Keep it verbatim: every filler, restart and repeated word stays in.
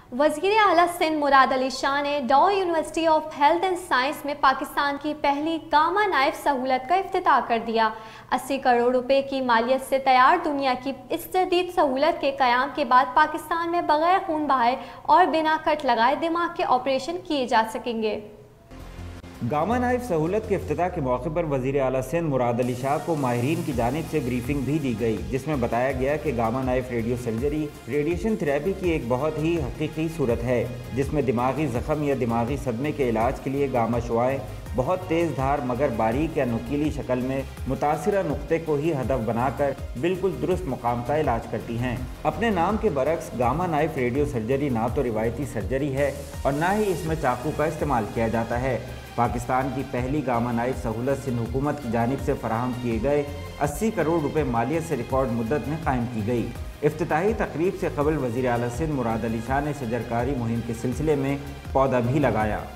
वज़ीर आला सिंध मुराद अली शाह ने Dow university of health and science में पाकिस्तान की पहली गामा नाइफ सहूलत का इफ्तिताह कर दिया। अस्सी करोड़ रुपए की मालियत से तैयार दुनिया की इस जदीद सहूलत के क़याम के बाद पाकिस्तान में बग़ैर खून बहाए और बिना कट लगाए दिमाग के ऑपरेशन किए जा सकेंगे। गामा नाइफ सहूलत के इफ्तिताह के मौके पर वज़ीर आला सिंध मुराद अली शाह को माहिरीन की जानिब से ब्रीफिंग भी दी गई, जिसमें बताया गया कि gamma knife radio surgery radiation therapy की एक बहुत ही हकीकी सूरत है, जिसमें दिमागी ज़ख़म या दिमागी सदमे के इलाज के लिए गामा शुआएँ बहुत तेज़ धार मगर बारीक या नुकीली शक्ल में मुतासिरा नुक्ते को ही हदफ बनाकर बिल्कुल दुरुस्त मुकाम का इलाज करती हैं। अपने नाम के बरक्स गामा नाइफ रेडियो सर्जरी ना तो रिवायती सर्जरी है और ना ही इसमें चाकू का इस्तेमाल किया जाता है। पाकिस्तान की पहली गामा नाइफ सहूलत सिंध हुकूमत की जानिब से फराहम किए गए अस्सी करोड़ रुपए मालियत से रिकॉर्ड मुद्दत में कायम की गई। इफ्तिताही तकरीब से कबल वज़ीर आला सिंध मुराद अली शाह ने शजरकारी मुहिम के सिलसिले में पौधा भी लगाया।